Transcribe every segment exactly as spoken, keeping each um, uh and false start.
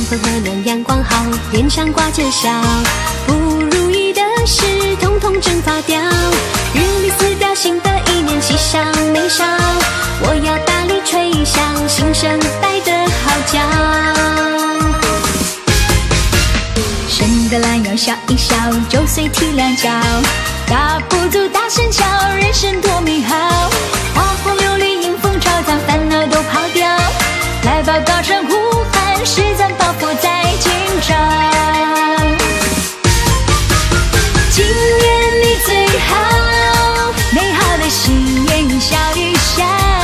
风和暖阳光好，脸上挂着笑，不如意的事统统蒸发掉。日里死掉，新的一年喜上眉梢，我要大力吹响新生代的号角。 伸个懒腰笑一笑，九岁踢两脚，大步走大声叫，人生多美好。花红柳绿迎风招展，烦恼都跑掉，来吧高声呼喊，施展抱负在今朝。今年你最好，美好的新年笑一笑，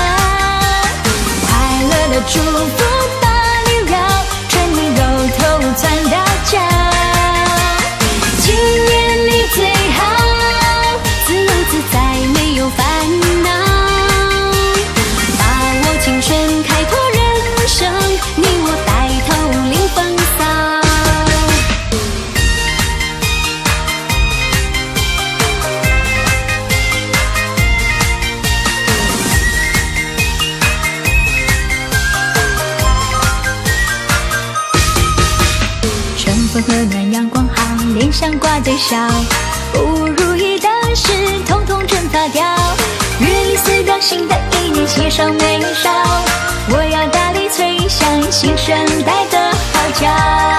快乐的祝福把你绕，春泥兜头钻到脚。今年你最好，自由自在没有烦恼，把握青春开拓人生，你我带头领风骚。春风和暖阳光好，脸上挂着笑，不如意的事统统蒸发掉。日里死掉，新的一年喜上眉梢，我要大力吹响新生代的号角。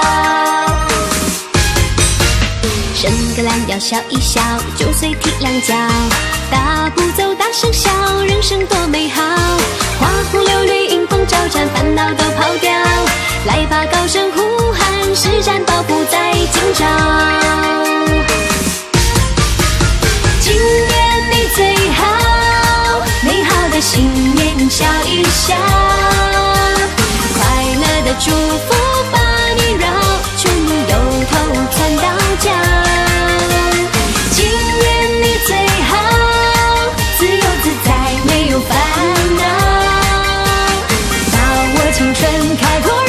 伸个懒腰笑一笑，九岁踢两脚，大步走大声笑，人生多美好。花红柳绿迎风招展，烦恼都跑掉，来吧高声呼喊，施展抱负在今朝。 今年你最好，美好的新年笑一笑， 快乐的祝福把你绕，春泥兜头窜到脚。 今年你最好，自由自在没有烦恼，把握青春开拓